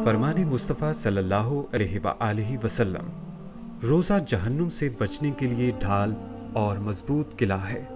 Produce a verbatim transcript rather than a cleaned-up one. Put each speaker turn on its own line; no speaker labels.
फरमाने मुस्तफ़ा सल्लल्लाहु अलैहि वआलिहि वसल्लम, रोज़ा जहन्नुम से बचने के लिए ढाल और मजबूत किला है।